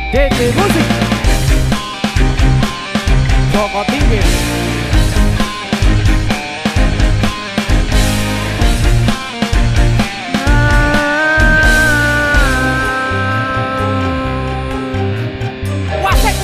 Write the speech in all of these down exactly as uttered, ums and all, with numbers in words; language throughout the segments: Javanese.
D J Musik Joko Tingkir. Wasik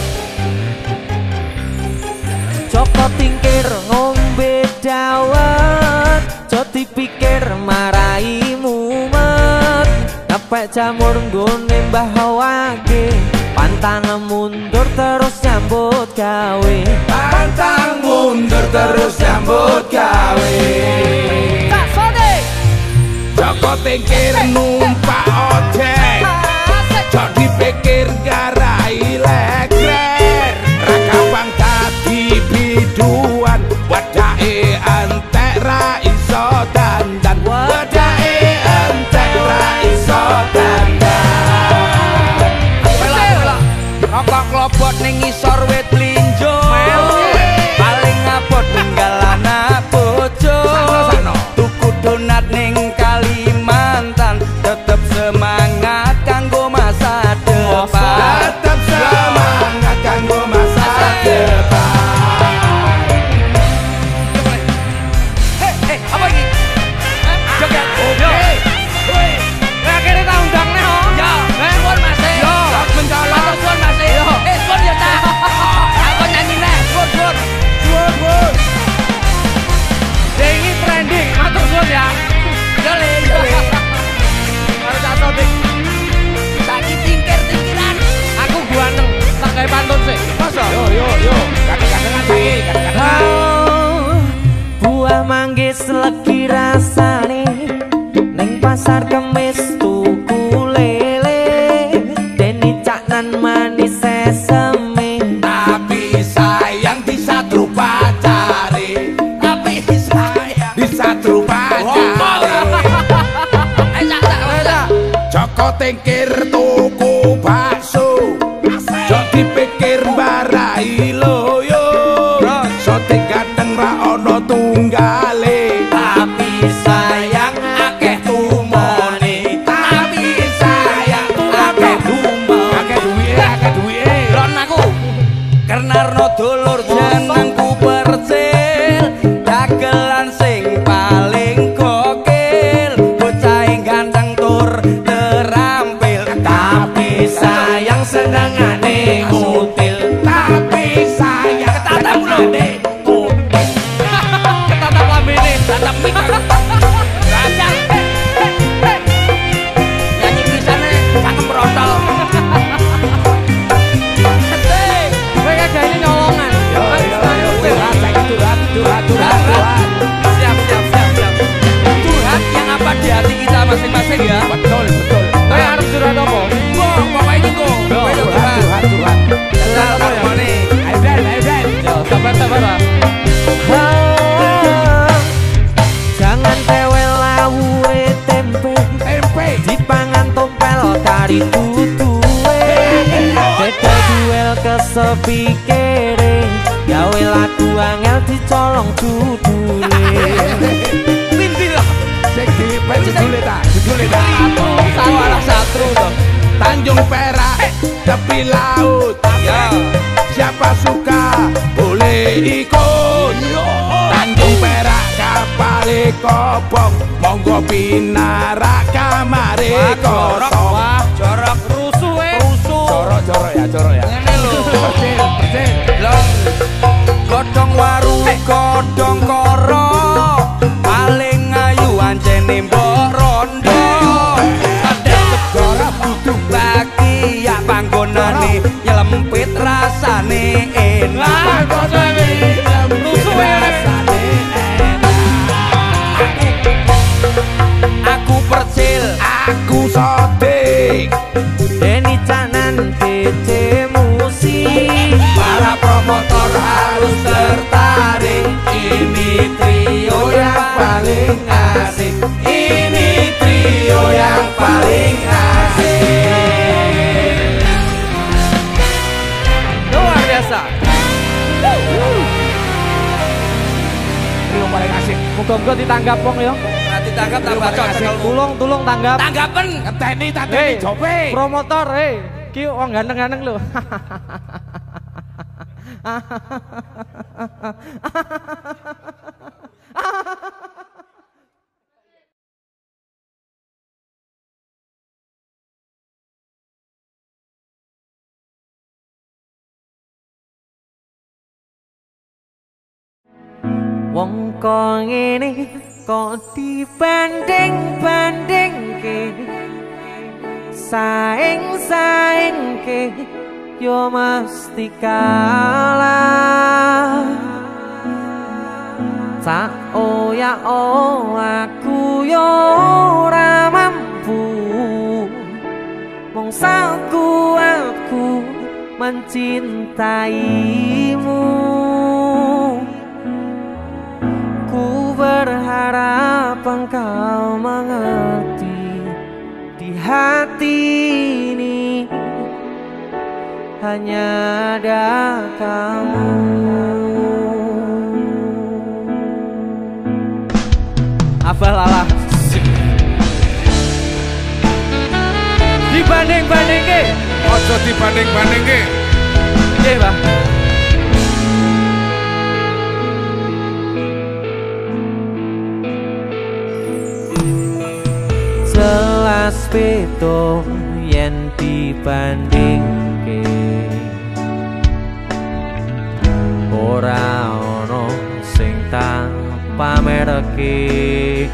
Joko Tingkir ngombe dawet, jo dipikir marai mumet. Nepek jamur nggone Mbah Wage, pantang mundur terus nyambut gawe. Pantang mundur terus nyambut gawe. Kak Sode Joko Tingkir numpak ojek, jo dipikir garai legret. Rakabang dadi biduan, wadake entek ra iso dandan. Wadake entek ra iso dandan. Rokok klobot ning ngisor wit linjo, paling ngabot tinggal anak bojo. Tuku donat ning Kalimantan, tetep semangat kanggo masa depan. Tetep semangat kanggo masa depan. Hei, hei, apa ini? Joget Oke. Nah, kira tak undang nih, oh. Ya, eh, suan masih. Yo, mencolok. Matur suan masih. Eh, suan ya, tak. Aku nyanyi nih, suan, suan. Woi, woi. Ya, ini trending, matur suan ya. Jole, jole. Harus satu dik. Lagi tingkir-tingkiran. Aku guaneng, tak kayak pantun sih. Masa? Yo, yo, yo. Kadang-kadang lagi, kadang-kadang. Oh, buah manggis legi rasane, neng pasar kemis tuku lele. Deni caknan manis sesame, Tapi sayang bisa tru pacare. Tapi sayang bisa tru pacare. Eh, tak, tak, tak. Joko Tingkir tuku bakso, jo dipikir mbarai loyo. Sote ganteng ra ono tunggale, tapi sayang akeh tumone. tapi sayang akeh dumo. Akeh duwike, akeh duwike. Lon aku Karnarno dulur jenengku persil, dagelan sing paling gokil, bocah ganteng tur terampil. Tapi sayang senengane ngutil, Tapi sayang tatap lone Ketatap lambene, tatap mik. Rancang. Hei, hei, hei. Nyanyi pisane, cangkem brotol. Hei, kowe kayak ini nyolongan. Yo, yo, yo, curhat lagi, curhat, curhat, curhat, curhat. siap siap siap siap. Curhat yang apa di hati kita masing-masing ya. Betul, betul. Kowe arep curhat apa? Kok pokoknya itu kok. Yo, curhat, curhat, curhat. Curhat apa nih? Ayo, Ben, ayo, Ben. Yo, sabar-sabar lah. Jangan tewel lawuhe tempe, Tempe. dipangan tompel kari tutuwe. Beda duel kesepikere, gawe lagu angel dicolong judule. Pintil. Sing dipet judule ta, judule ta. Salah satu dong. Tanjung Perak, tepi laut. Ya. Siapa suka boleh ikut. Tanjung Perak kapale kobong, monggo pinarak kamare kosong. Wah, jorok rusuh eh. Rusuh. Coro-coro ya, coro ya. Ngene lho. Persil, persil. Long godhong waru godhong koro, paling ayu ancene mbok rondo. Ada segara butuh bagi ya panggonane nyelempit rasane enak. Rusuh ya. Aku percil, Aku sodik. Deni Canan D J Musik. Para promotor harus tertarik. Ini trio yang paling asik. Ini trio yang paling asik. Luar biasa. Trio paling asik. Muga-muga ditanggap wong ya. Nanti tanggap tambah cocok. Tulung tulung tanggap. Tanggapan Ngeteni tadi Hei, jope. promotor hei. Ki wong ganteng-ganteng lho. Wong kok ngene kok dibanding-bandingke saing-saingke yo mesti kalah. Tak oya oh aku yo ora mampu mong sakuatku mencintaimu. Ku berharap engkau mengerti di hati ini hanya ada kamu. Abah lala. Dibanding-bandingke. Ojo dibanding-bandingke. Nggih, Pak. Jelas beda yen dibandingke, ora ono sing tak pamerke.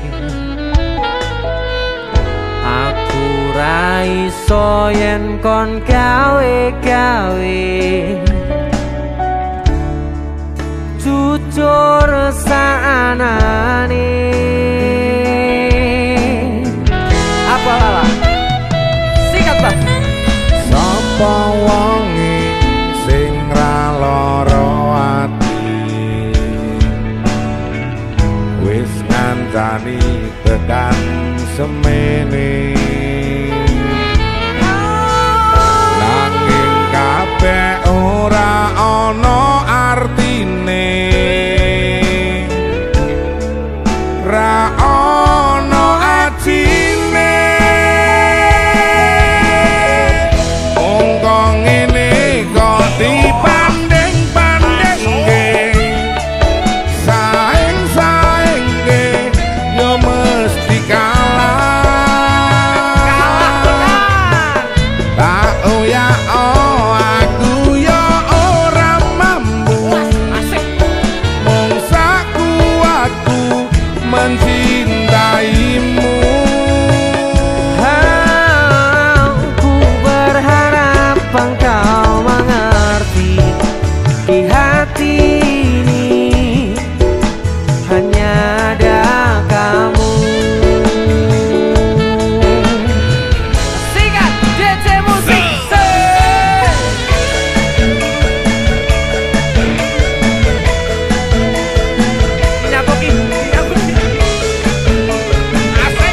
Aku ra iso yen kon gawe-gawe jujur saanane. Apa lala? Singkat, Pak. Sapa wonge sing ra lara ati wis ngancani tekan semene nanging kabeh ora ana artine ra ana ajine wong kok ngene kok dibanding-bandingke saing-saingke yo mesti kalah. Kalah tenan. Tak oh ya oh aku yo ora mampu mong sakuatku mencintaimu. Aku berharap engkau mengerti di hati ini hanya ada kamu. Singkat, D J musik. Nyapoki, nyapoki. Asik.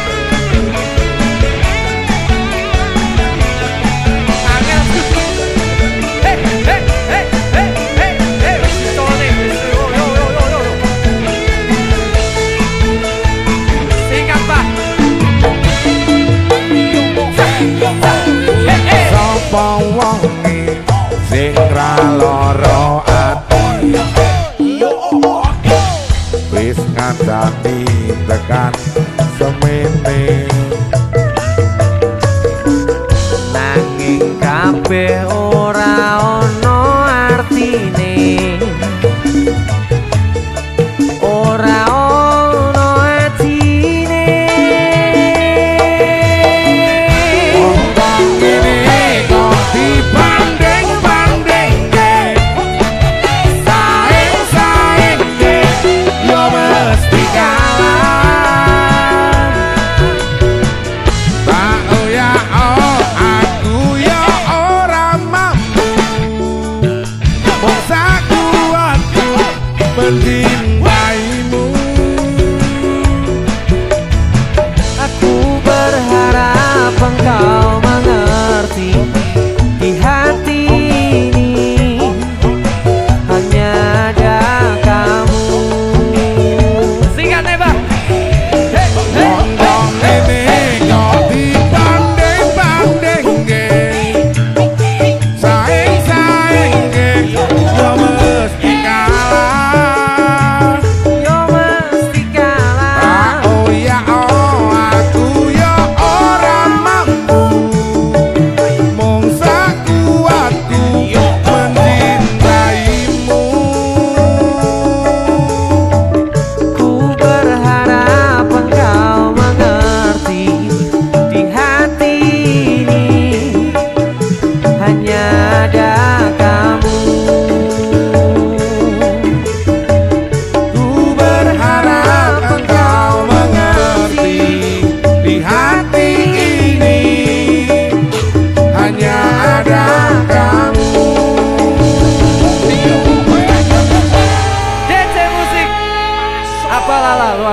Angel. Hey, hey, hey, hey, hey, hey. Tolong. Yo, yo, yo, yo, yo. Singkat, Pak. Hey, hey. Sapa wonge sing ra lara ati wis ngancani tekan semene Nanging kabeh ora ono artine ora ono atine. wong kok ngene kok dibanding-bandingke saing-saingke yo mesti kalah. Tak oh ya oh aku yo ora mampu mong sakuatku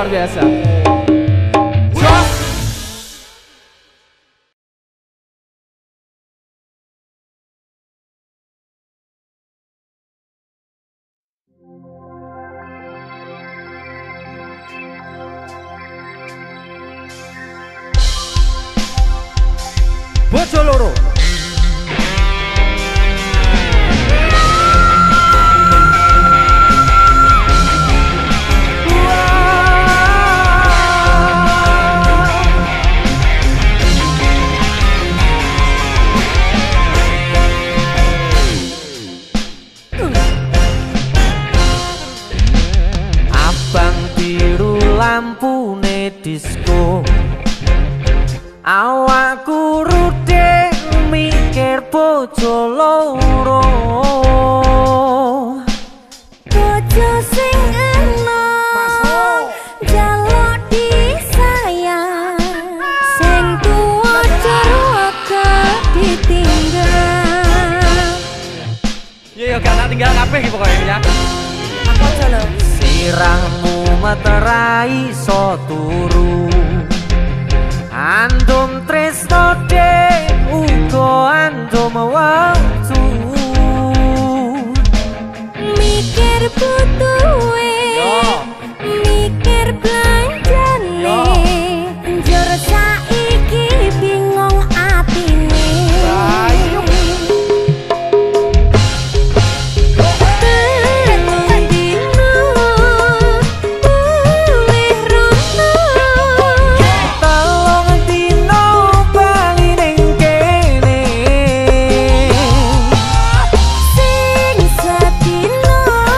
luar biasa. Bojo loro. Abang biru lampune disco, awakku rudek mikir bojo loro. Bojo sing enom jaluk disayang, sing tuwa durhaka ditinggal. Yo yo gak tak tinggal kabeh iki pokoke ya. Aku aja lho. Sirahmu meterai so turu, andum tresno dek uga andum waktu. Mikir butuhe, mikir belanjane, njur saiki bingung atine. Telung dino luwih rono, Telung dino bali ning kene, sing sedina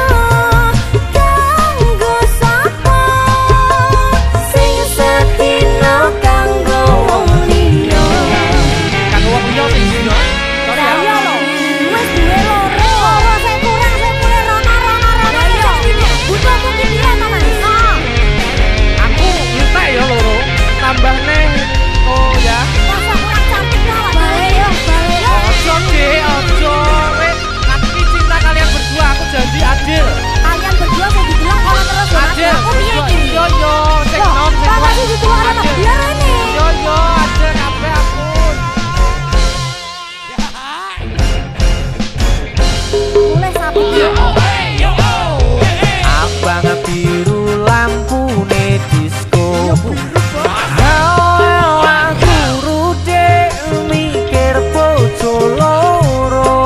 kanggo sapa, sing sedina kanggo wong liya. Kanggo wong liya sing dino. Lah iya lho, wis duwe loro. Loro sing kurang sing mulih rono-rono-rono. Iya, butuh mungkin dia to, Mas. Aku entek ya loro. Tambah neh. Oh ya. Masa kurang cantik lah. Balik yo, balik yo. Ojo Ki, ojo. Wes, aku cinta kalian berdua, aku janji adil. Kalian berdua mau dibilang kalau terus ya, Mas. Adil. Aku piye iki? Yo yo, sing Loh, nom sing Bapak kuat. sih ditular anak Adil. biar ini. Yo yo, adil kabeh aku. Mulai sapi. abang biru lampune disco. Awakku rudek mikir bojo loro.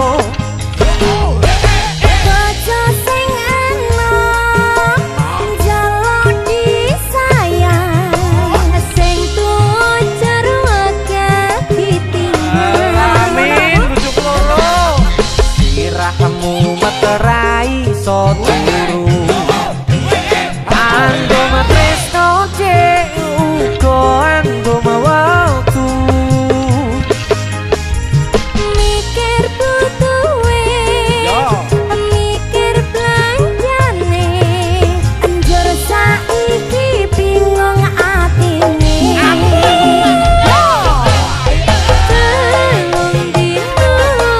Bojo sing enom jaluk disayang, sing tuwa jarwake ditinggal. Amin, bujuk loro. Sirahmu meterai so turu, andum tresno dek uga andum waktu. Mikir butuhe, mikir belanjane, njur saiki bingung atine. Telung dino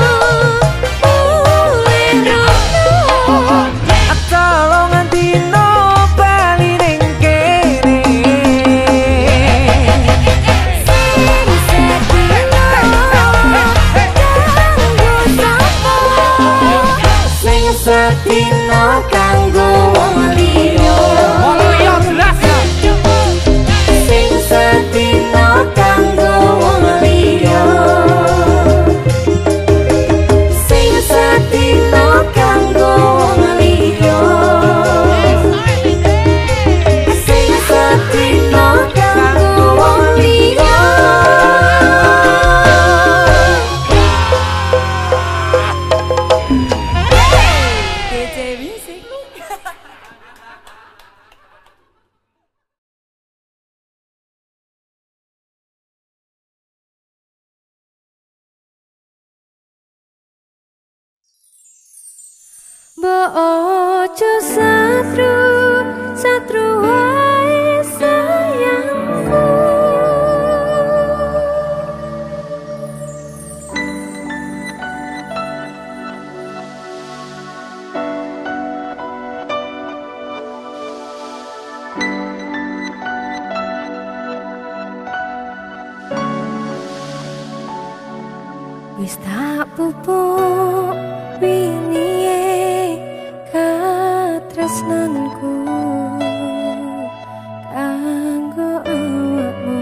luwih rono, Telung dino bali ning kene, sing sedina kanggo sapa, sing sedina kanggo wong liya. Wong liya jelas. Sing sedina kanggo wong liya, sing sedina kanggo wong liya, sing sedina kanggo wong liya. Bojo satru, satru wae sayangku. Wis tak pupuk wingi katresnanku kanggo awakmu.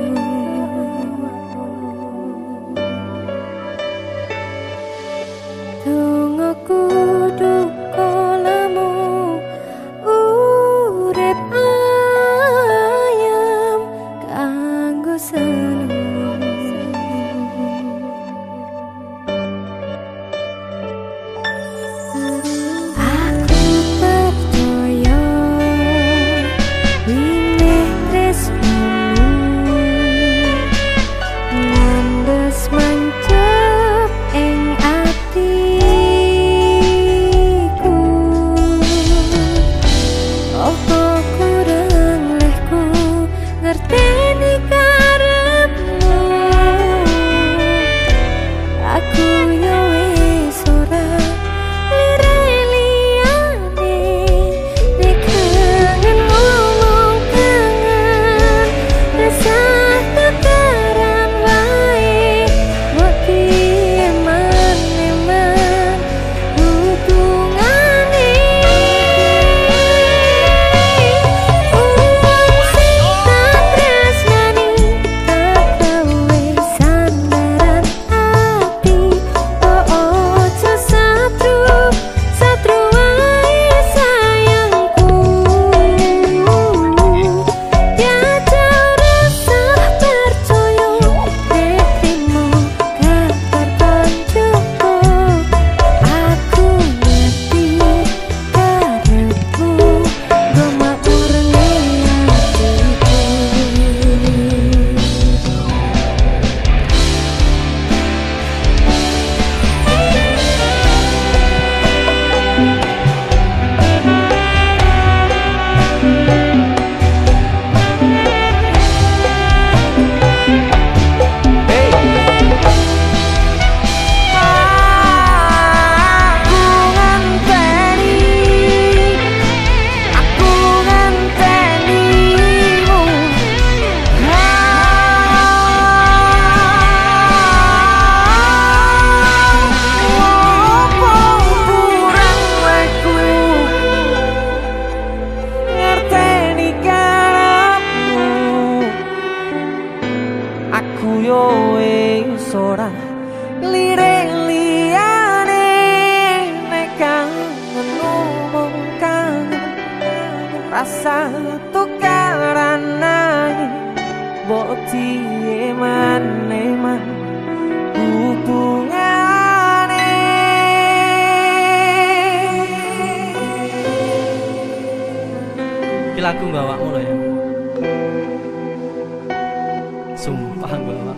Tunggu duka lamu urip ayam kanggo seneng. Rasa tukaran nanging boti eman-eman hubungane. Iki lagu mbawakmu lho ya. Sumpah mbawak.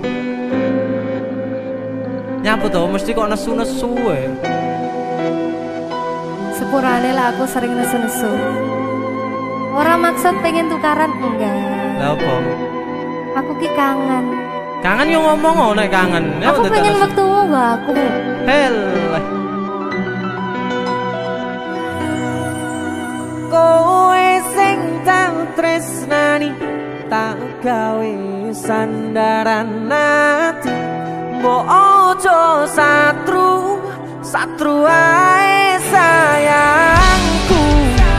Nyapa to mesti kok nesu-nesu wae. Sepurane lah aku sering nesu-nesu. Orang maksud pengen tukaran enggak. Lah apa? Aku ki kangen. Kangen yo ngomong nek kangen. Aku pengen wektu mbak aku. Hel. Kowe sing tak tresnani tak gawe sandaran ati. Mbok ojo satru, satru ae sayangku.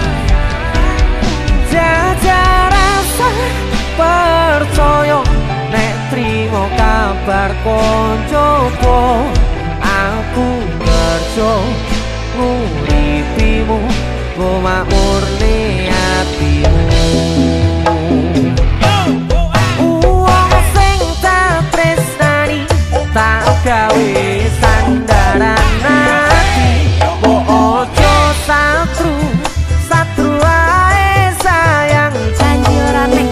Jajak rasa percaya nek trimo kabar koncoku. Aku kerja nguripimu, go makmurne atimu. Uang sing tak tresnani tak gawe sandaran ati. Mbok ojo satru, satru ae sayang. Janji ora nek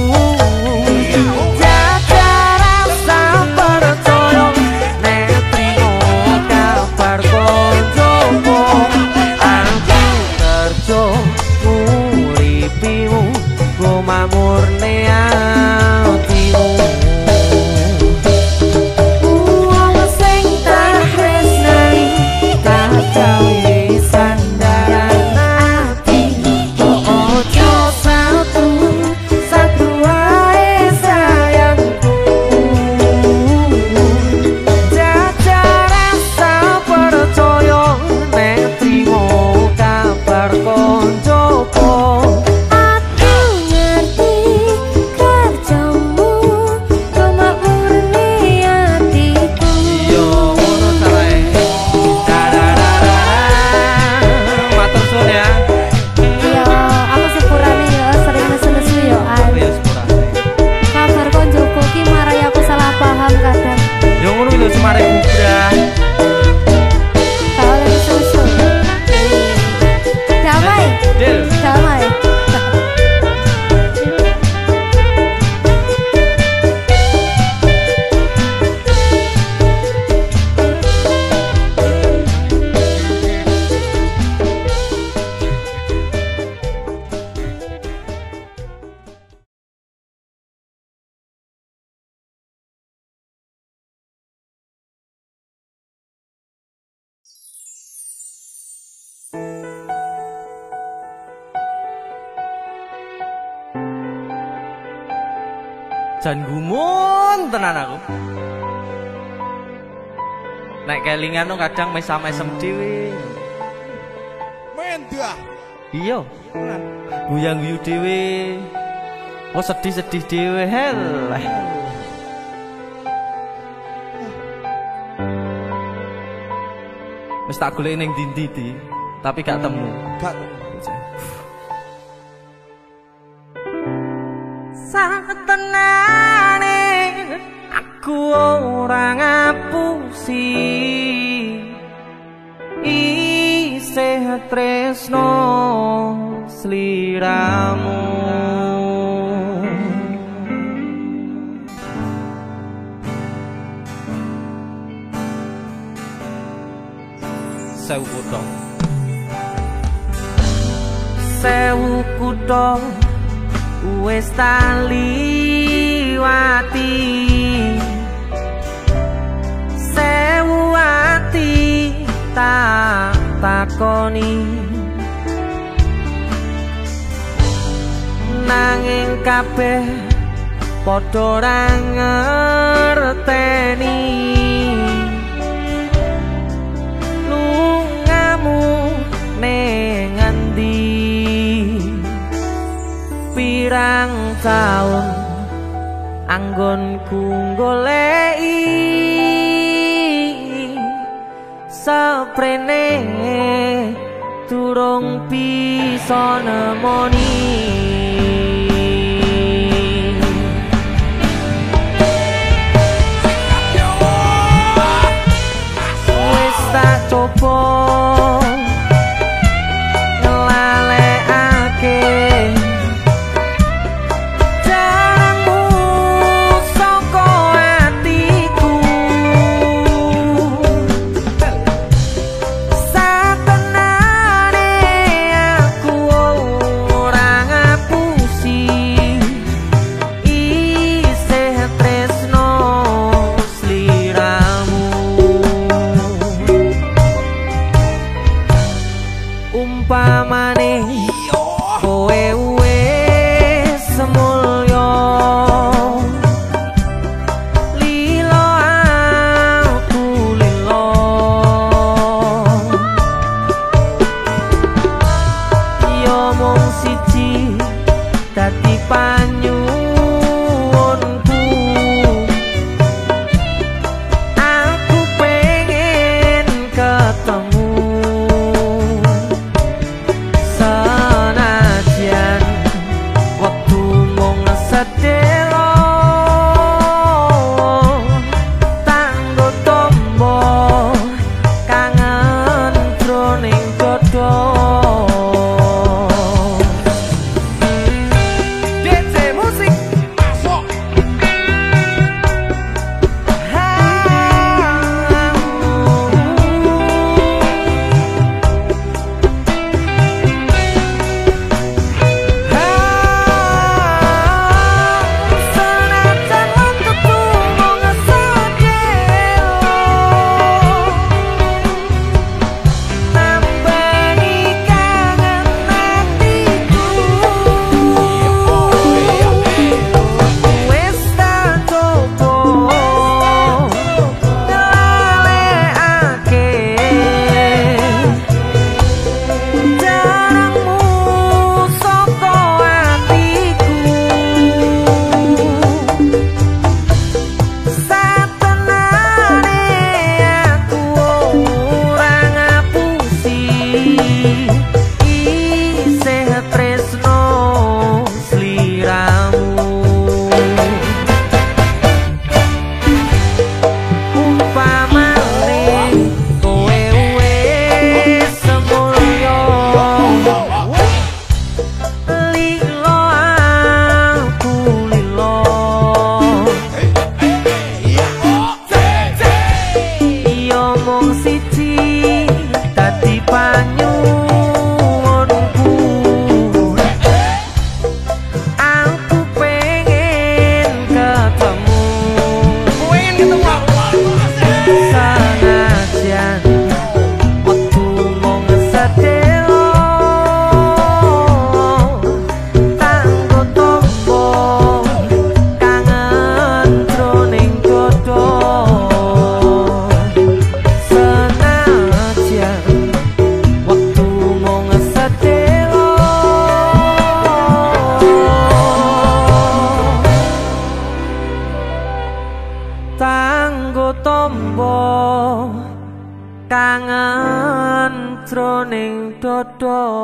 jaga rasa percaya nek trimo kabar koncoku. Aku kerja nguripimu, go makmurne atimu. Uang sing tak tresnani tak gawe sandaran ati. Ojo satu satu wae sayangku. Jajak jan gumun tenan aku. Nek kelingan no kadang mesam-mesem dhewe. Mendah. Iya. Guyang guyu dhewe. Oh sedih-sedih dhewe hel. Wis tak golek ning ndi-ndi tapi gak temu. Gak satenane aku ora ngapusi isih tresno sliramu sewu kutho sewu kutho wis tak liwati sewu ati tak takoni nanging kabeh padha ora ngerteni lungamu ning endi pirang taun anggonku goleki saprene durung bisa nemoni wis tak coba umpamane kowe wis semulya lilo aku lilo yo mung siji dadi panyuwunku aku pengen ketemu D J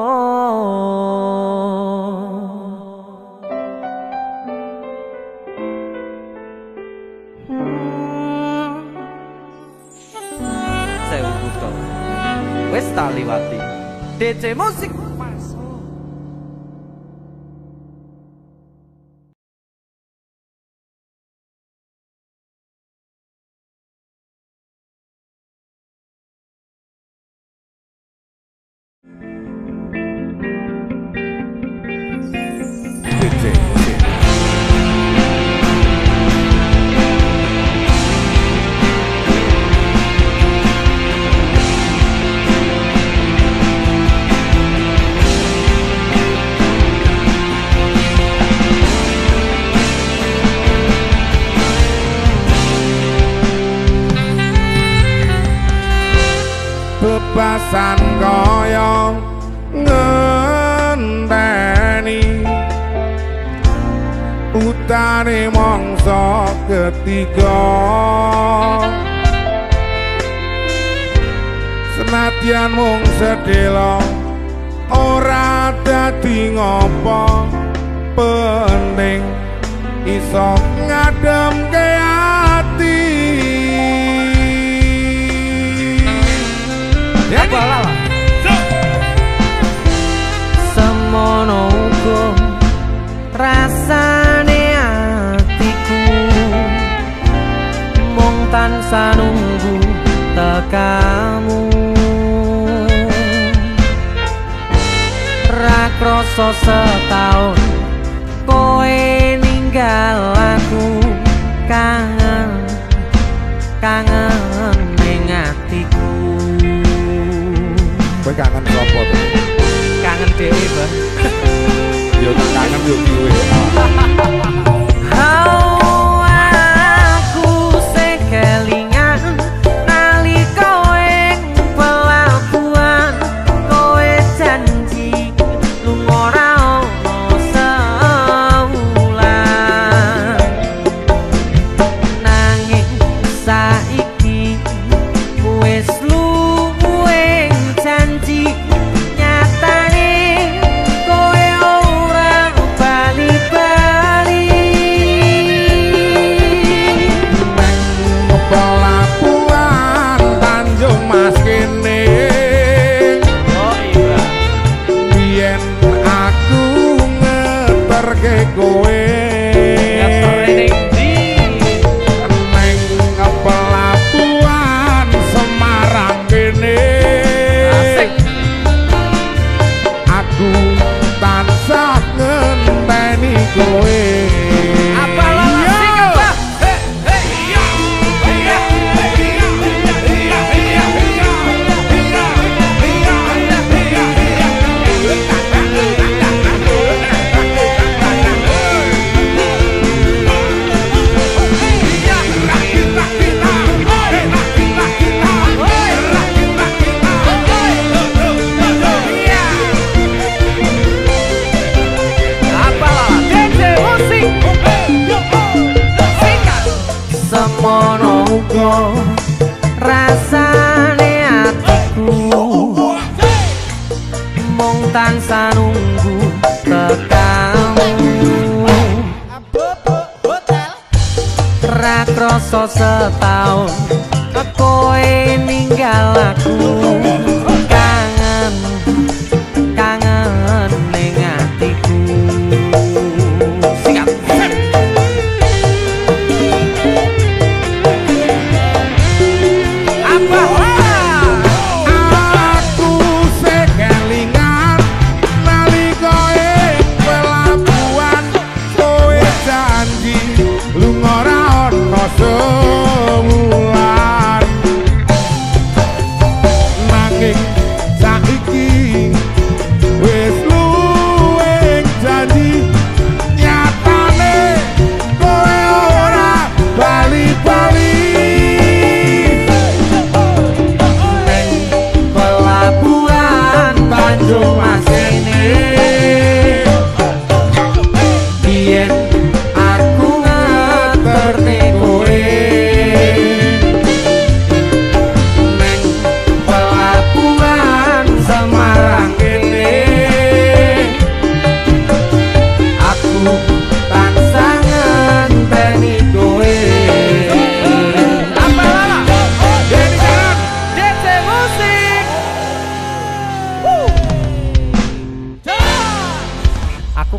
Sewu kutho wis tak liwati. D C Musik bebasan kaya ngenteni utane mangsa ketiga senadyan mung sedhela ora dadi ngopo penting iso ngademke ati. Semono uga rasane atiku mung tansah nunggu tekamu ra krasa setahun koe ninggal aku kangen kangen ning atiku. Kowe kangen sapa to? kangen dhewe, Bang. Yo tak kangen yo kowe. Oh, aku sekelingan nalika ing pelabuhan kowe janji lunga ora ono sewulan nanging saiki wis luwih janji nyatane kowe ora bali-bali. Pelabuhan Tanjung Mas kene Oh iya. biyen aku ngeterke kowe Ngeterke ndi? neng pelabuhan Semarang kene Asik. aku tansah ngenteni kowe. Apa lo asik apa? Apa lo? D C Musik. Singkat. Semono uga rasane atiku mung tansah nunggu tekamu ra krasa setahun kowe ninggal aku kangen kangen ning atiku. Sikat. Apa? Aku sekelingan nalika ing pelabuhan kowe janji lunga ora ono sewulan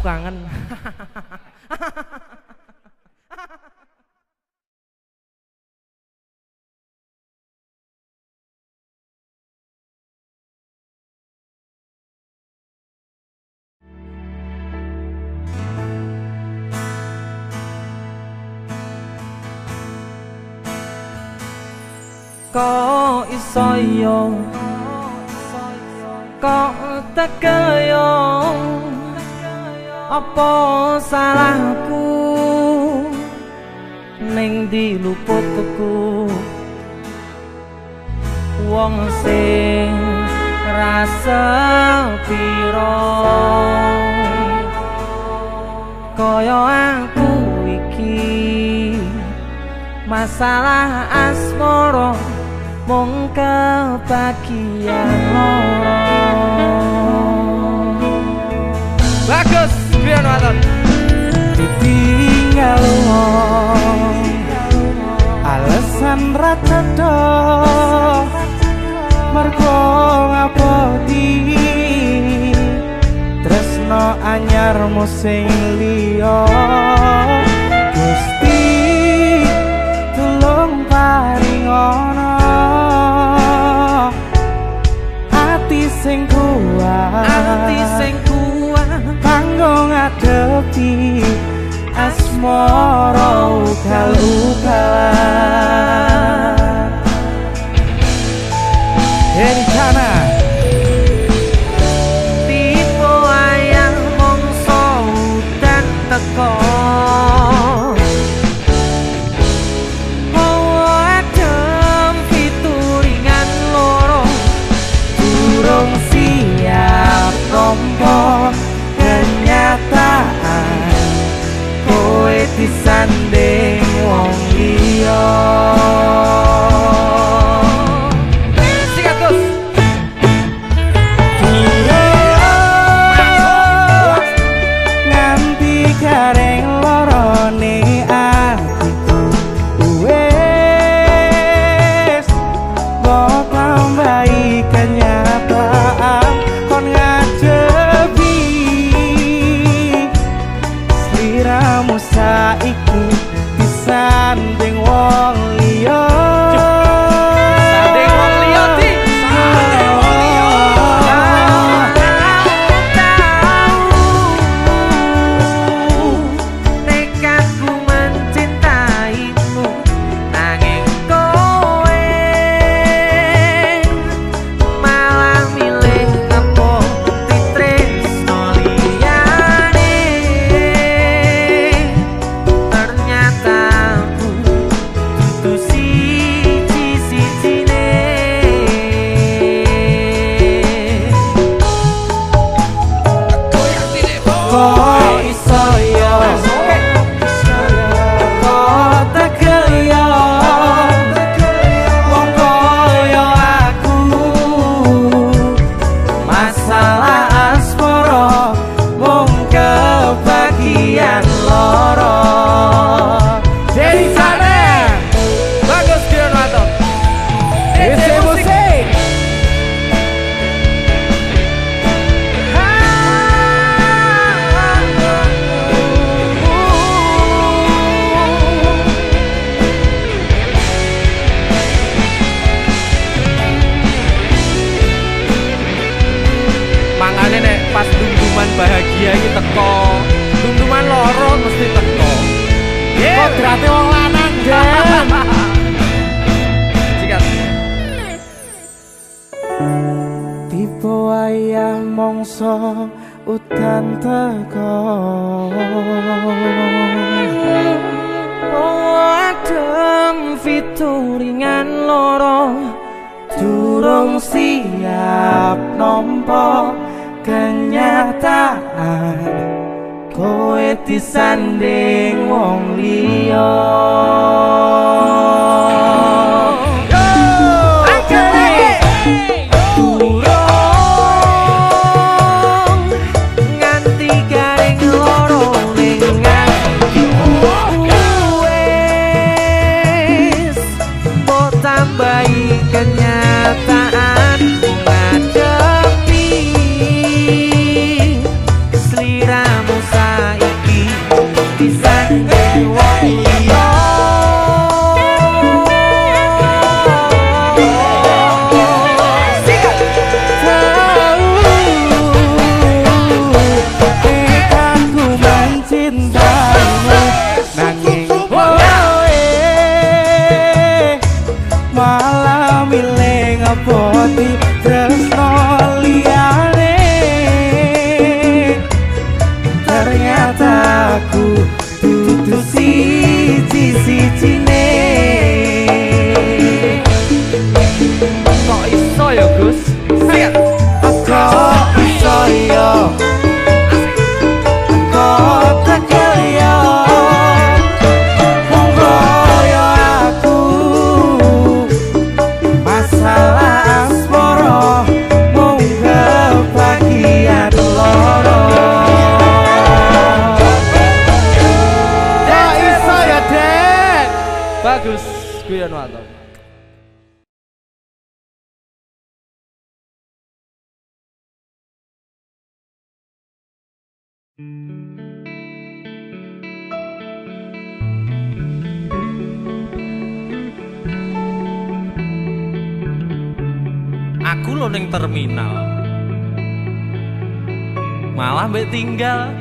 kangen. Kok iso yo kok tekel yo apa salahku ning diluputku wong sing rasa piro kaya aku iki masalah asmara mung kebagian loro. Bagus, biar nonton. Ditinggal wong alasan rata-rata mergo ngabodi tresno anyarmu sing liya Gusti tulung paringono ati sing kuat ati sing kuat kanggo ngadepi asmara ugal-ugalan. Dari sana tipe ayang mongso dan teko kenyataan kowe disanding wong liya. Sikat Gus. Nganti gareng lorone atiku wes mbok tambahi kenyataan kon ngadepi sliramu saiki disanding wong liya. Sanding wong liya ti. Sanding wong liya. Tekadku mencintaimu nanging kowe malah milih ngepoti tresno liyane. Ternyata aku dudu siji-sijine. Kok iso yo kok tekel yo wong koyo aku masalah asmara mung kebagian loro. Dari sana Bagus, biar nonton. D C Musik. Mangane nek pas dum-duman bahagia iki teko, dum-duman loro mesti teko. Kok berarti wong lanang Den. Sikat. Tipe wayah mongso udan teko adem fituringan loro durung siap nampa kenyataan kowe disanding wong liya. Nganti garing loro ning wes mbok tambahi kenyataan ngadepi sliramu. Aku lo ning terminal malah mbek tinggal.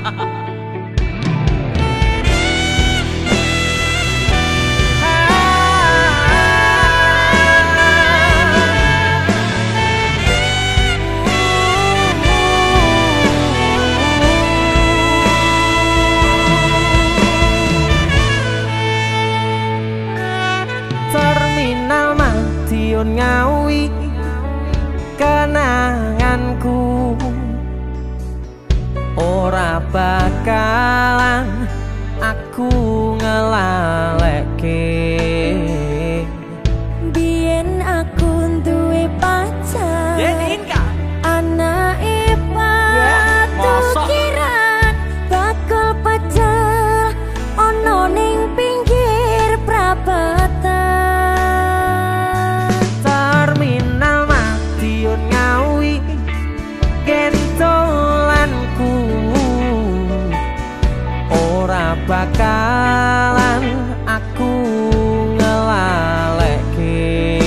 Terminal Madiun Ngawi kenanganku ora bakalan aku ngelalekke. Biyen aku duwe pacar anake patukiran bakal pecel ono ning pinggir prapatan. Terminal Madiun Ngawi gentolanku ora bakalan aku ngelalekke.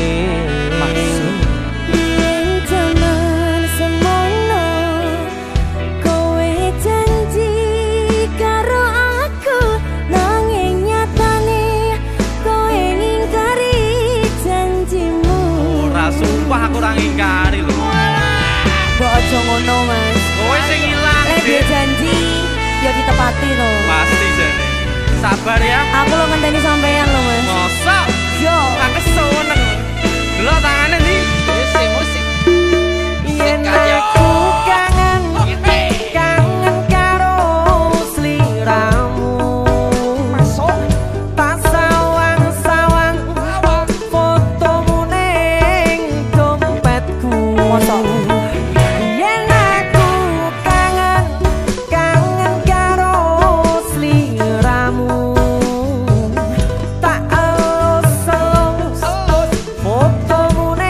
Biyen jaman semono kowe janji karo aku nanging nyatane kowe ngingkari janjimu. Ora sumpah aku ora ngingkari lho. Mbok aja ngono Mas. Kowe sing ilang. Lek dia janji ya ditepati to. Pasti jane. Sabar ya. Aku lo ngenteni sampean lo Mas. Mosok Yo. aku seneng. Lho tangane ndi? Musik musik. Yen aku kangen kangen karo sliramu, tak sawang-sawang fotomu ning dompetku. Yen aku kangen kangen karo sliramu, tak elus-elus fotomu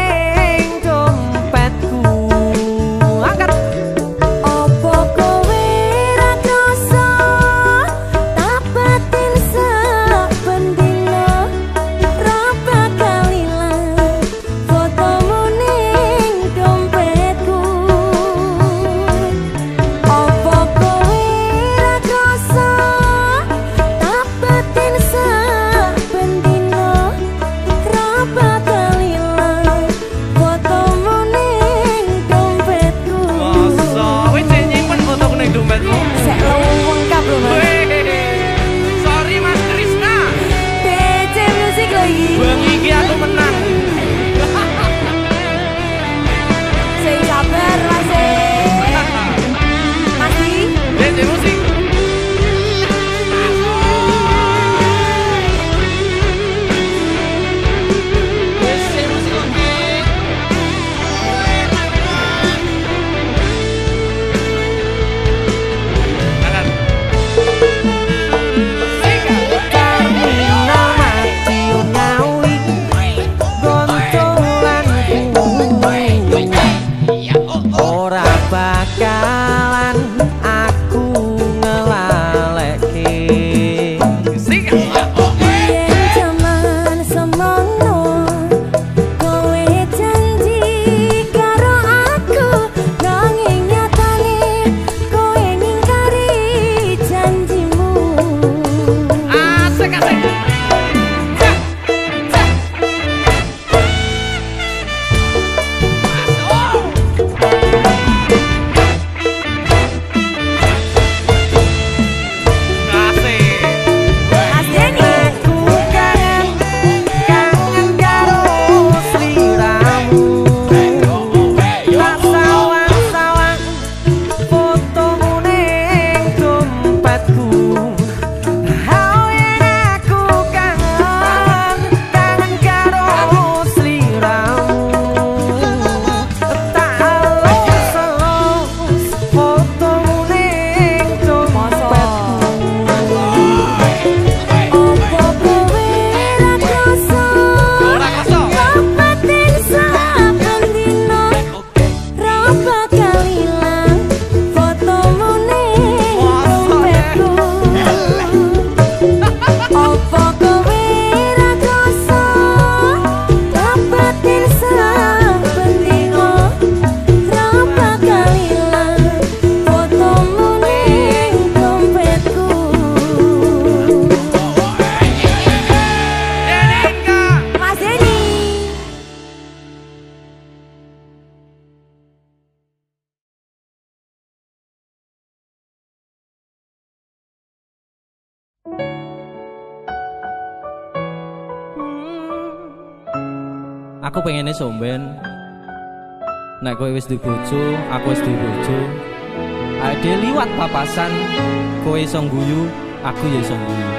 aku pengennya somben. Nek kowe wis duwe bojo, aku wis duwe bojo. Ade liwat papasan, kowe iso ngguyu, aku ya iso ngguyu.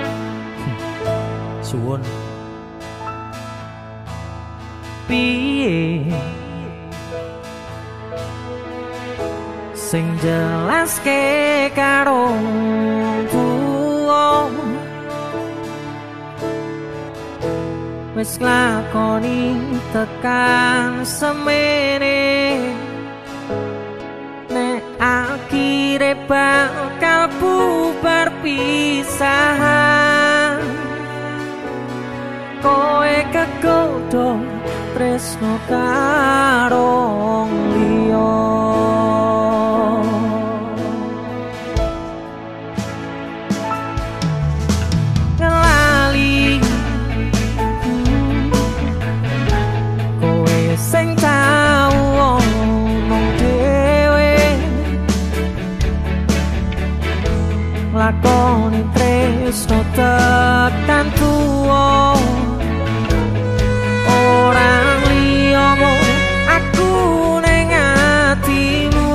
Suwun. Piye sing jelaske karo wong wis nglakoni tekan semene nek akhire bakal bubar pisahan kowe kegodho tresno karo liya ngelali kowe sing tau ngomong dhewe lakoni tresno tekan tuwa orang liyamu aku ning atimu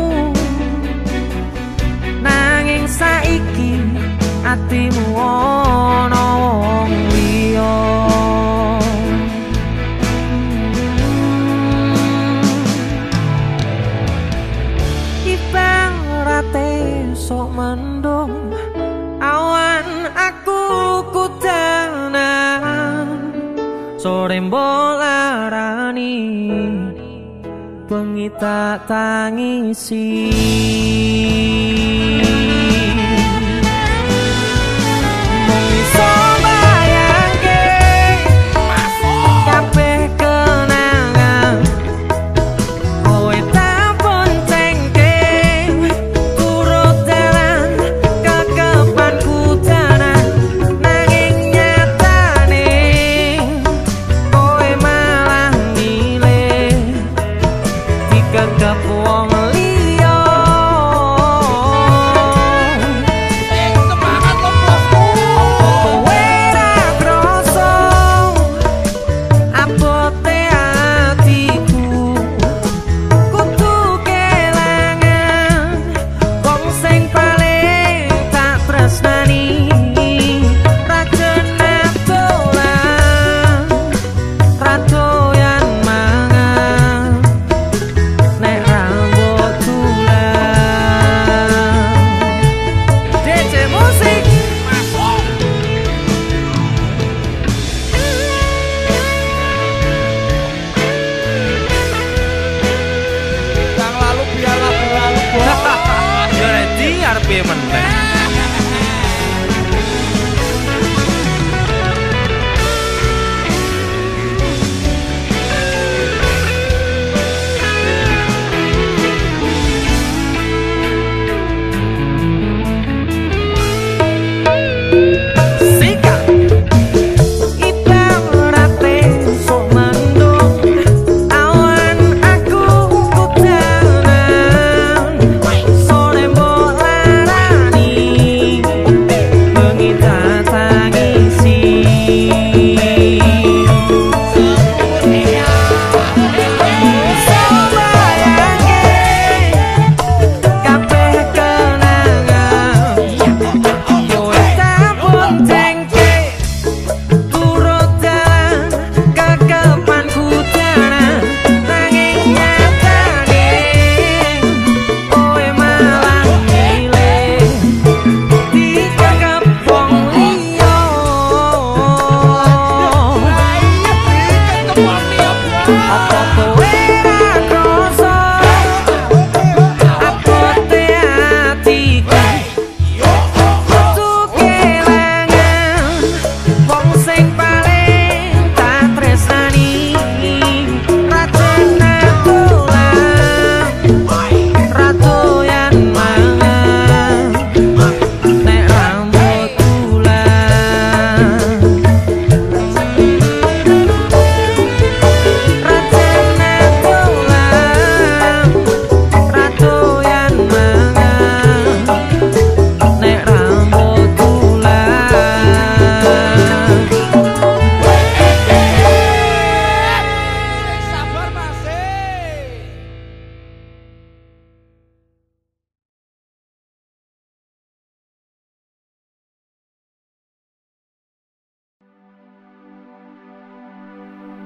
nanging saiki atimu ana wong liya ibarate sok mendung awan aku kudanan sore mbolarani bengi tak tangisi mung iso bayangke kabeh kenangan kowe tak boncengke turut dalan kekepan kudanan nanging nyatane kegep wong liya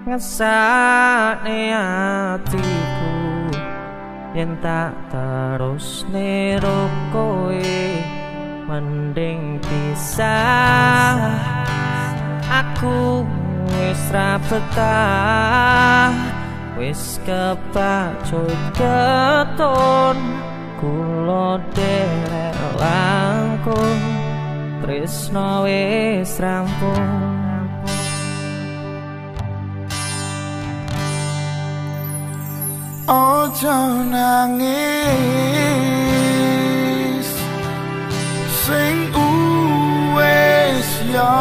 ngesane atiku yen tak terus nero kowe mending pisah aku wis ra betah wis kepacut keton kula derek langkung tresno wis rampung. Ojo nangis sing uwes ya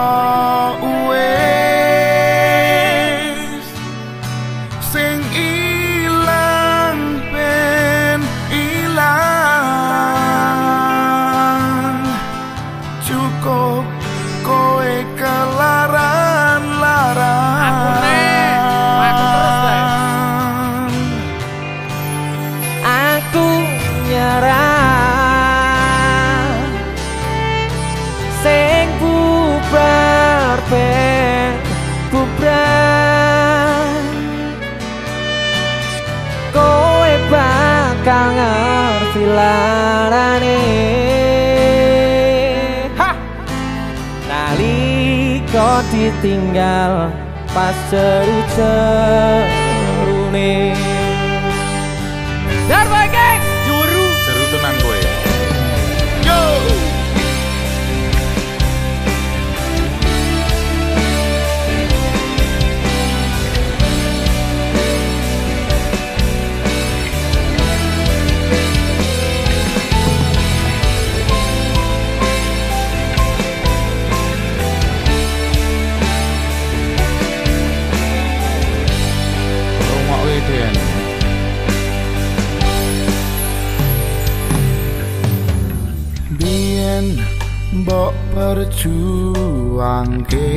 uwes sing ilang ben ilang cukup kowe kelaran-laran Aku nek aku terus deh. Aku nyerah sing bubar ben bubar kowe bakal ngerti larane ha nalika ditinggal pas jeru-jerune Darboy geng Juru Jeru tenan kowe. yo Rungokke Den. Biyen mbok perjuangke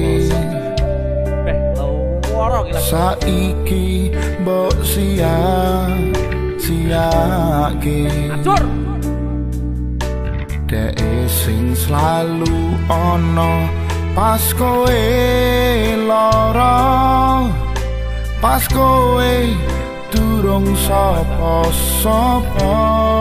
Beh loro gila saiki mbok sia-siake Acur dek sing selalu ono pas kowe lara pas kowe durung sapa-sapa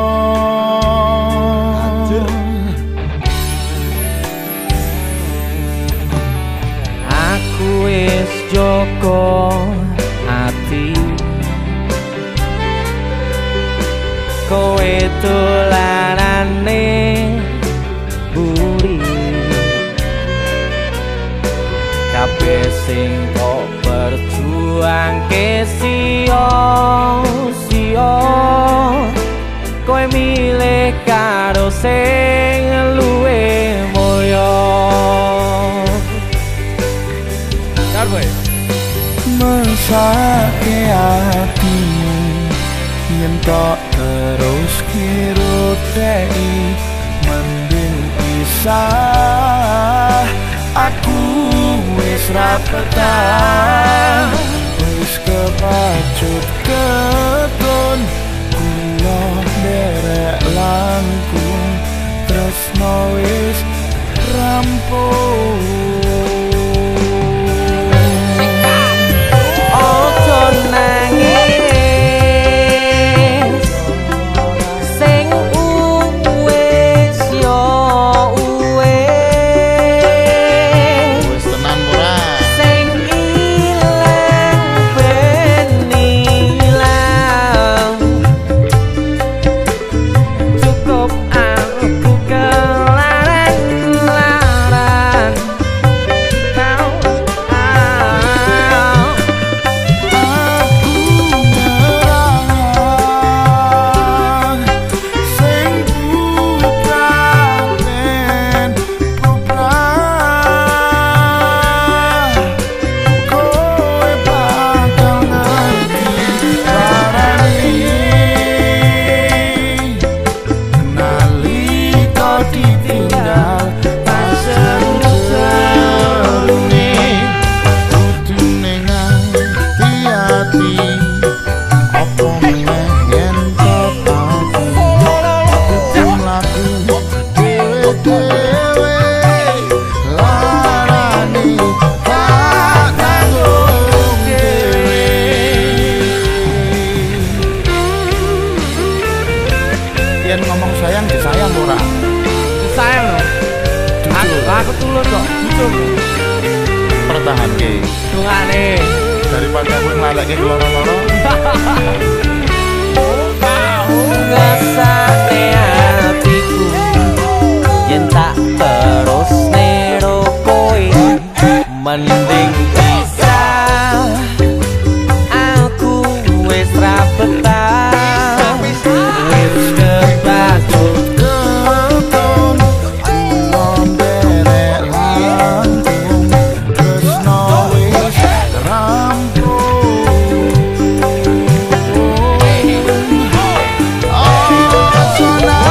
aku wis joko ati kowe dolanane buri kabeh sing kok berjuangke sia-sia kowe milih karo sing luwih mulya Darboy mesake atimu yen tok terus kirotei mending pisah aku wis ra betah wis kepacut keton kula derek langkung tresno wis rampung. Ojo nangis sing uwes yo uwes Wis tenan ora? sing ilang ben ilang cukup aku kelaran-laran yen ngomong sayang disayang ora. Disayang loh. Aku, aku tulus kok, jujur. Pertahanke. Dungane. Daripada kowe nglaleke loro-loro. Ngesake hatiku yen tak terus nero kowe mending pisah. Aku wis ra betah, wis kebacut Keton kulon derek langkung tresno wis rampung. Aja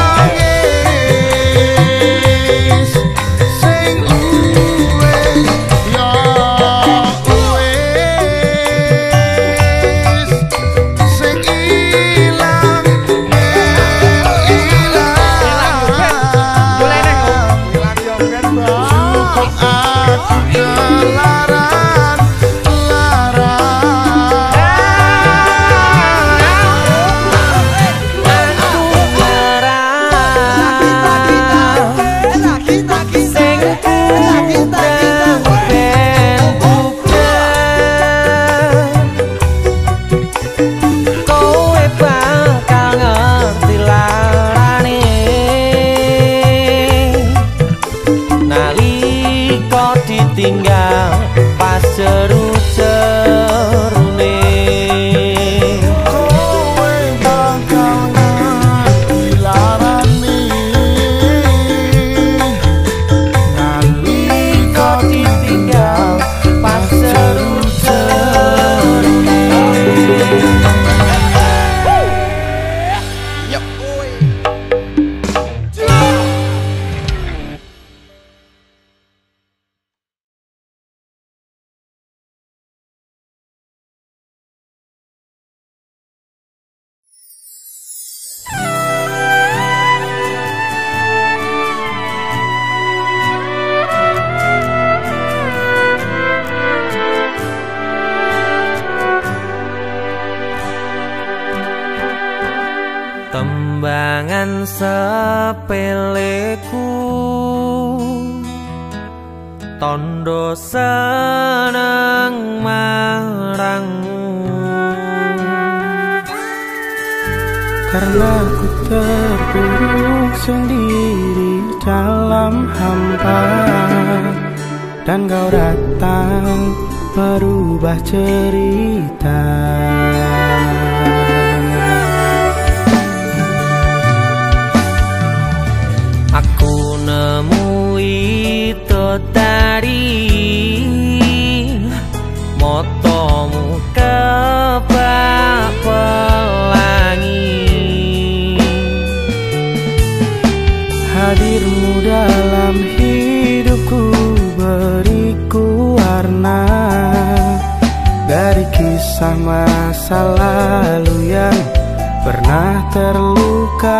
nangis sing uwes ya uwes sing ilang cukup aku kelaran tinggal pas seru-serune kowe bakal ngerti larane nalika ditinggal pas seru-serune. Tembangan sepeleku tondo seneng marangmu, karena ku terpuruk sendiri dalam hampa, dan kau datang merubah cerita. Aku nemui to tadi motomu kebak pelangi. Hadirmu dalam hidupku beriku warna dari kisah masa lalu yang pernah terluka.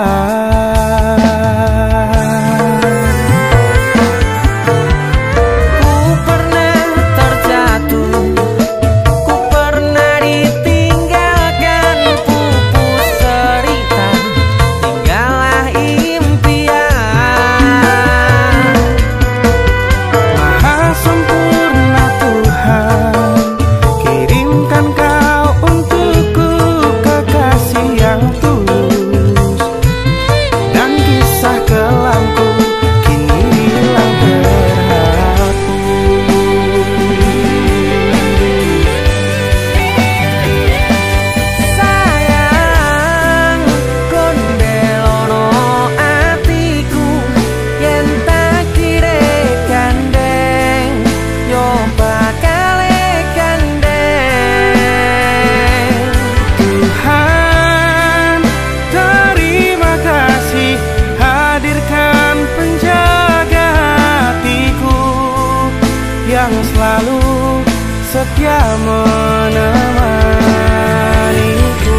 Setia menemaniku.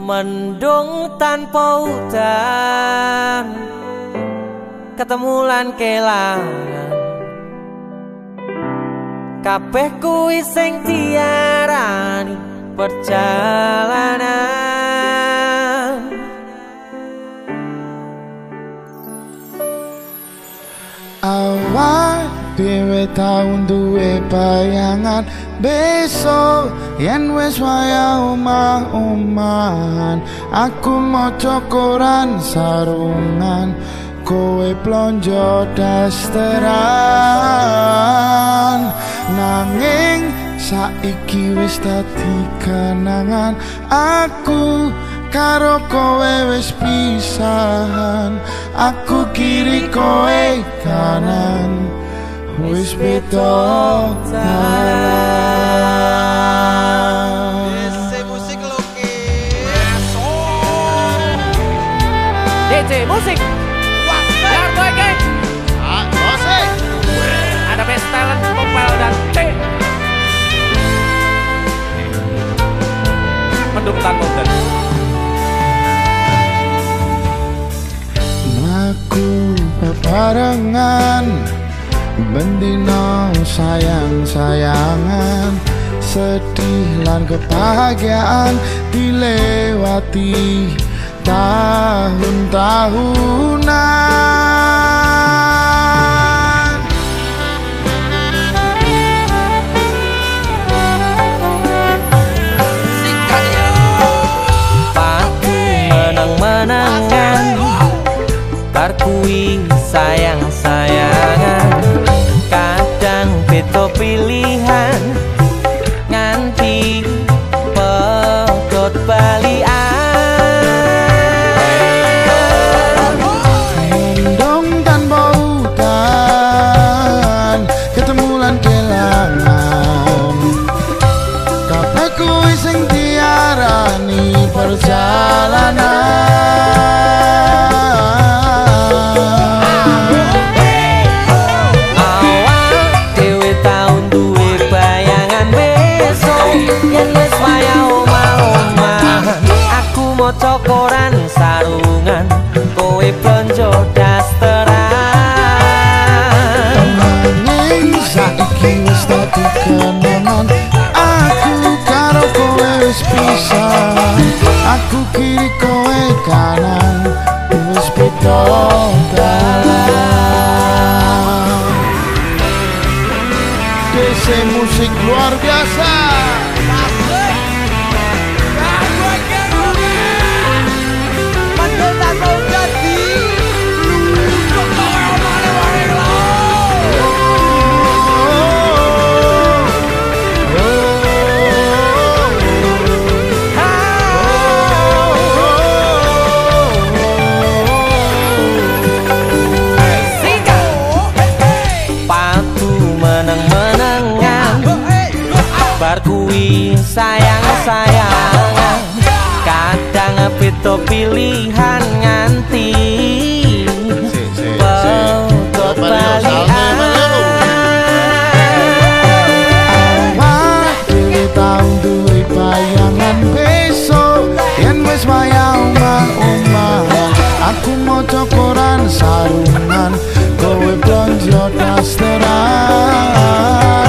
Mendung tanpa udan, ketemu lan kelangan. Kabeh kuwi sing diarani perjalanan. Awak dhewe tau duwe bayangan besok yen wis waya omah-omahan. Aku maca koran sarungan, kowe plonjo dasteran. Nanging saiki wis dadi kenangan, aku karo kowe wis pisahan. Aku kiri kowe kanan, wis beda dalan. Ese musik loki. D J musik. Biar boy geng. Ah, musik. Ada best talent Popel dan T. Mendung tanpa udan. Aku bebarengan bendino sayang-sayangan, sedih lan kebahagiaan dilewati tahun-tahunan. Paku menang-menangan, bar kuwi sayang-sayangan. Kadang beda pilihan nganti pedot balian. Mendung tanpa udan, ketemu lan kelangan. Kabeh kuwi sing diarani perjalanan. Maca koran sarungan, kowe plonjo dasteran. Nanging saiki wis dadi kenangan, aku karo kowe wis pisah. Aku kiri kowe kanan, wis beda dalan. Desa musik luar biasa. Bar kuwi sayang-sayangan, kadang beda pilihan nganti pedot balian. Awak dhewe tau duwe bayangan besok yen wis waya omah-omahan. Aku maca koran sarungan, kowe blonjo dasteran.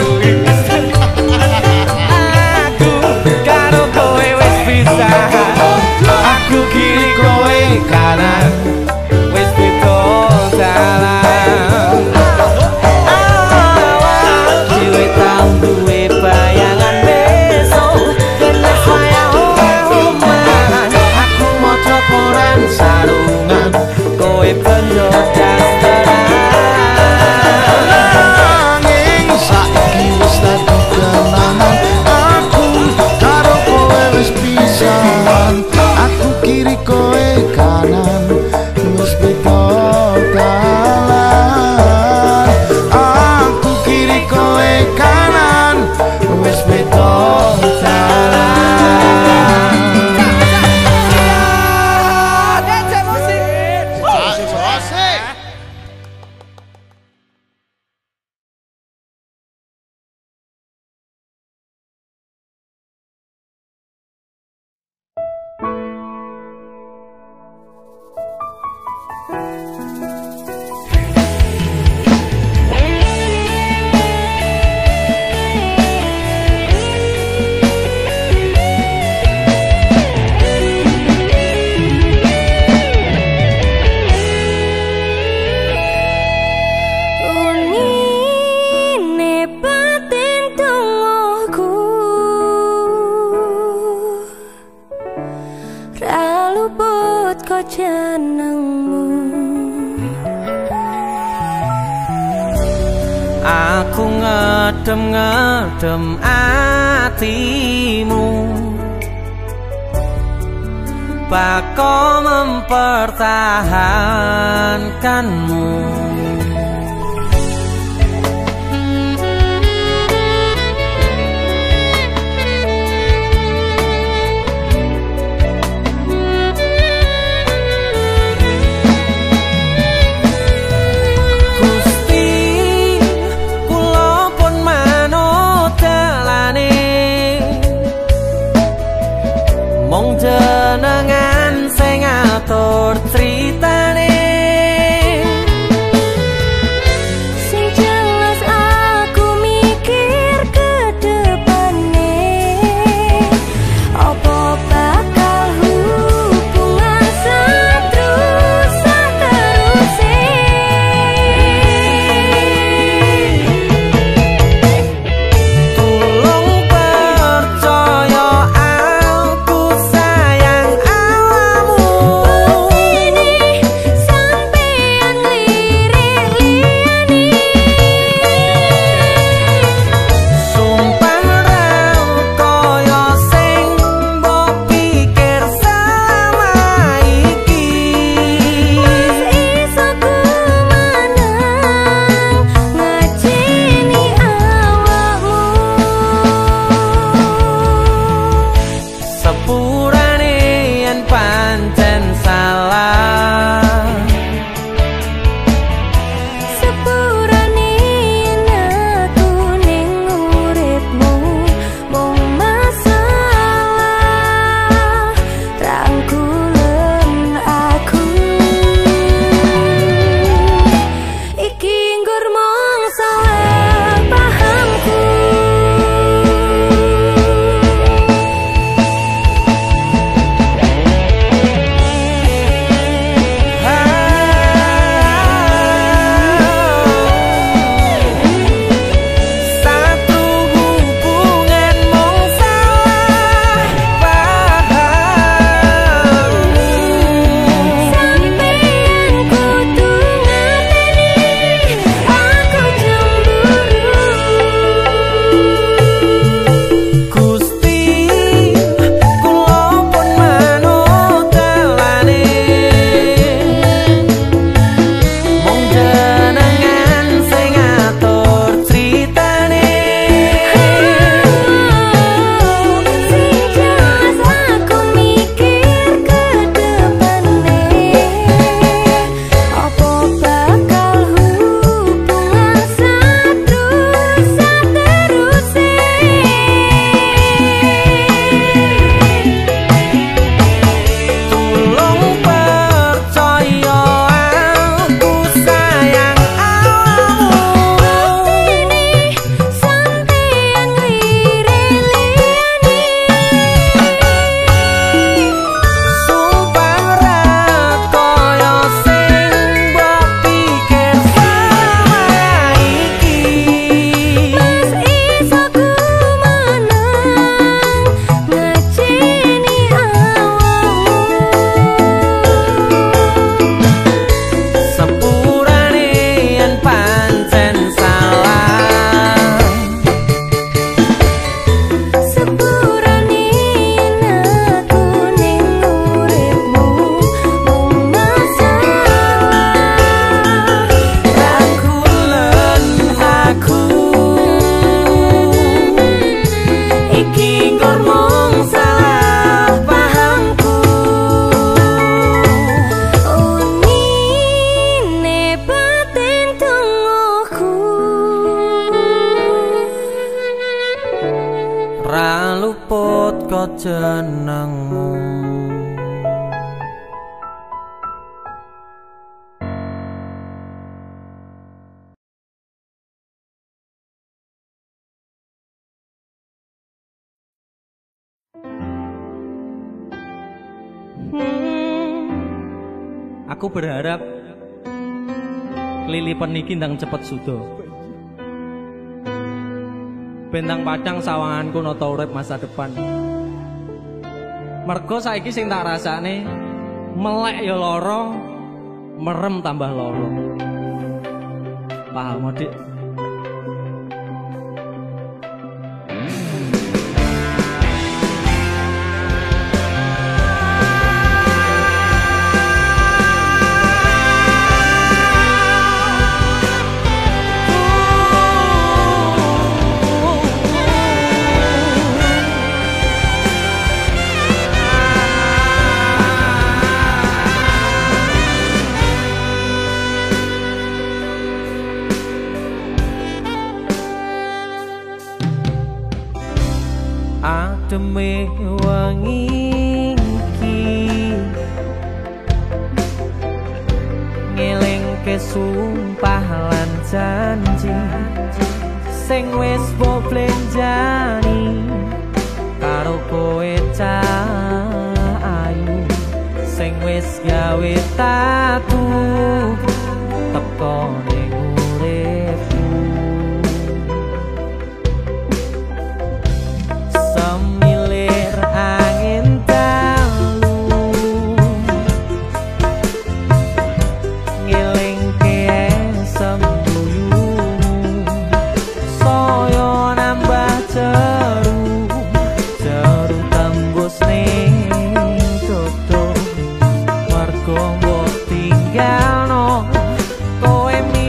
Aku karo kowe wis pisah. luput kok jenengmu. Aku ngedem-ngedem atimu, bako mempertahankanmu. Mong jenengan sing ngatur critane, sing jelas aku mikir ke depane, apa bakal hubungan seterus seterusé. Tolong percaya jenengmu. Aku berharap lilipan niki ndang cepet sudo. Bentang padang sawanganku nata urip masa depan. Mergo saiki sing tak rasane melek ya loro, merem tambah loro. Paham, Dik? Ademe wangi iki ngelingke sumpah lan janji sing wis mbok blenjani karo kowe cah ayu sing wis gawe tatu teko ning uripku. Semilir angin dalu ngelingke sembuyu saya nambah jeru jeru tembus ning dodo mergo mbok tinggalno kowe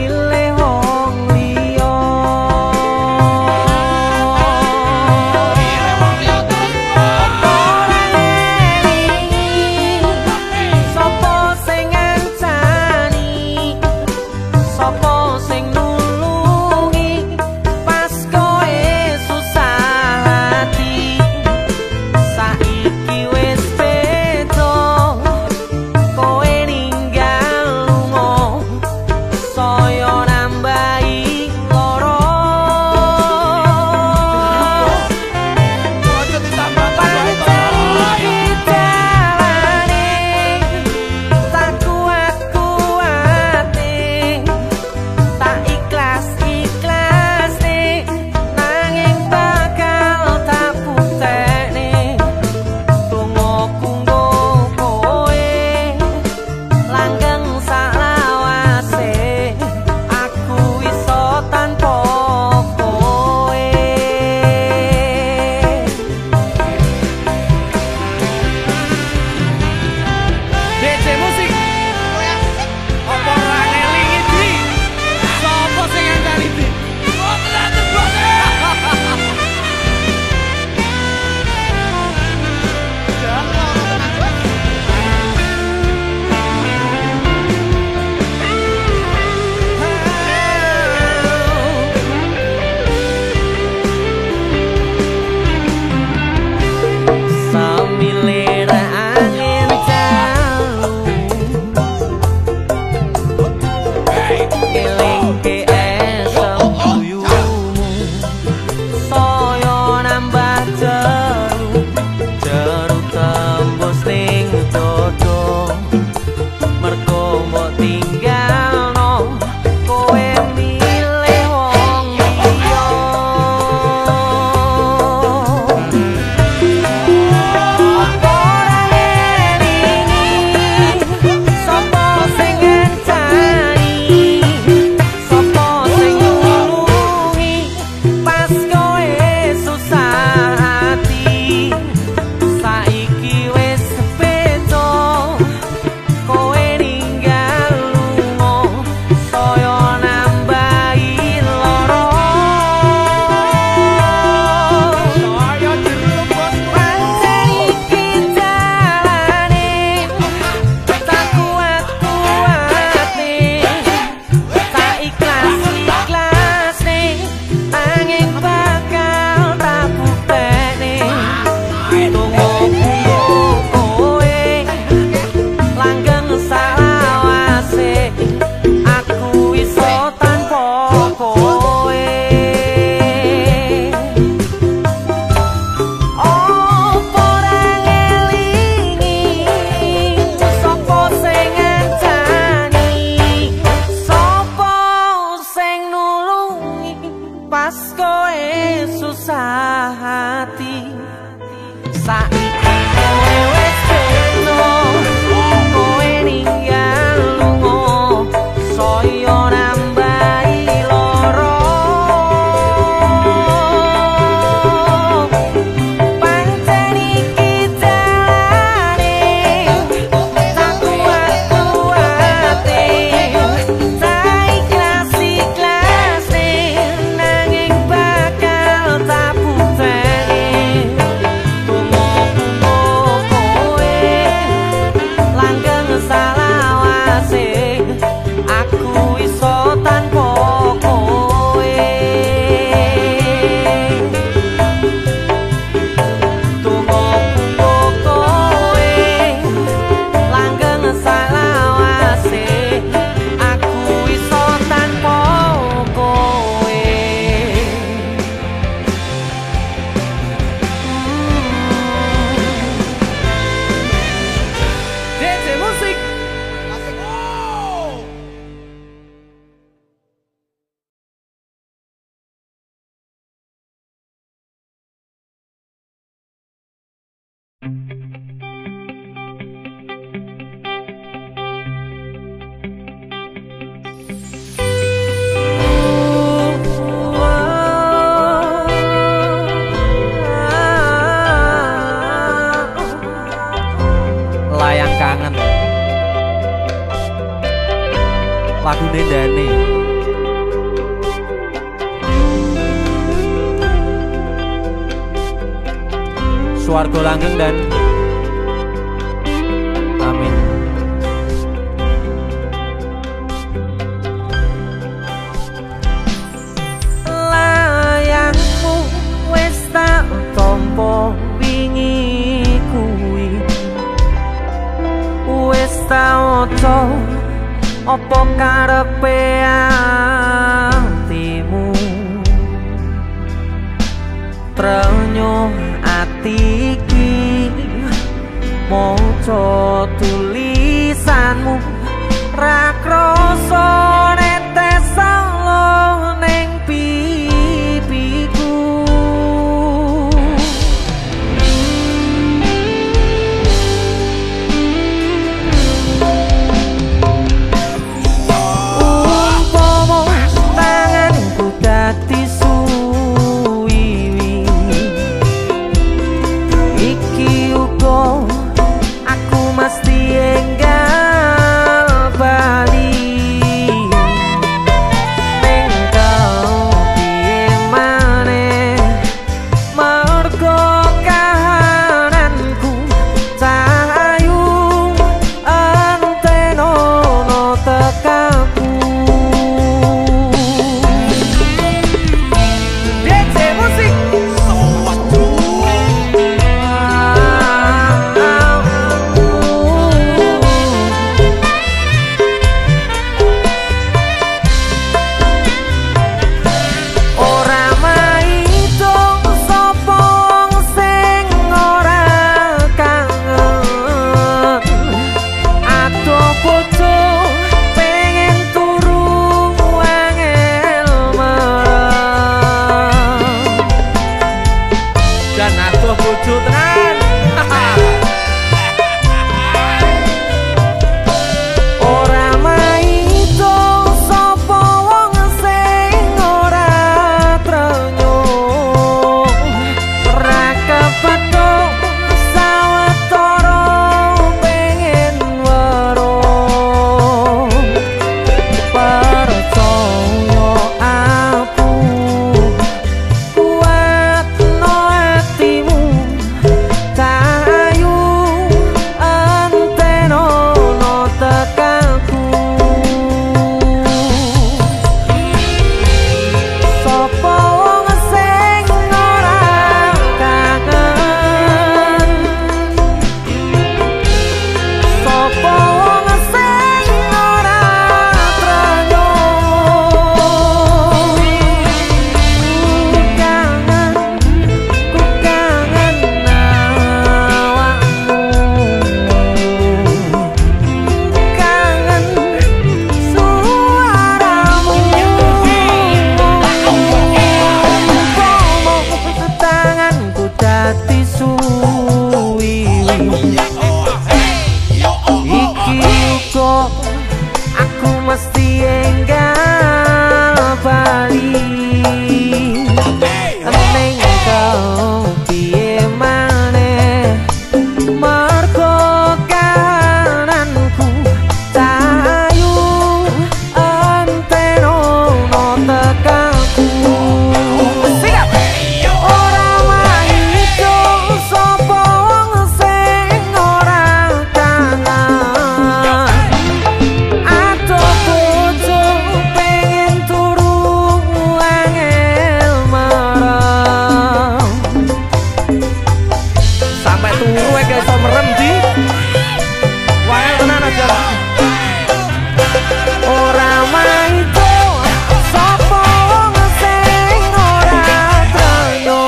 Layang kangen lagu Nendane Swarga langgeng dan amin. Layangmu wis tak tampa wingi kuwi, wis tak waca apa karepe atimu, trenyo ati iki maca tulisanmu ra krasa netes salo ning pipiku. Umpama tanganku dadi suwiwi, iki uga aku mesti enggal bali. Ning kau piye maneh mergo kahananku cahayu antenono tekaku. D J musik ora maido sapa wong sing ora kangen. Adoh bojo pengen turu angel marang, dan adoh bojo tenan. ora maido sapa wong sing ora trenyo, ora kepethuk sawetara pengen weruh. Percaya aku kuatno atimu, cahayu antenono tekaku. Sapa wong sing ora kangen, sapa wong sing ora trenyo, ku kangen, ku kangen awakmu, kangen suaramu. Umpama tanganku dadi suwiwi, iki uga aku mesti enggal bali. Ning kau piye maneh mergo kahananku cahayu antenono tekaku. Ora maido sapa wong sing ora kangen. Adoh bojo pengen turu angel marang, Sampai turu ya guys, so merem di wangel tenan aja. ora maido sapa wong sing ora trenyo,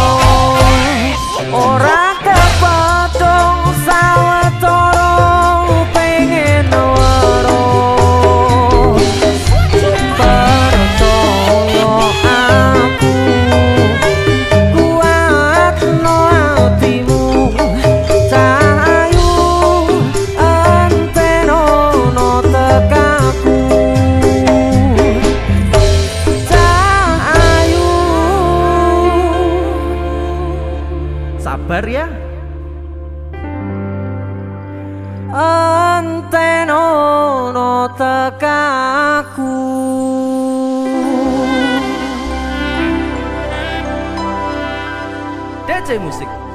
ora kepethuk sawetara pengen weruh. Percaya aku kuatno atimu, sabar ya. Antenono tekaku D J Musik.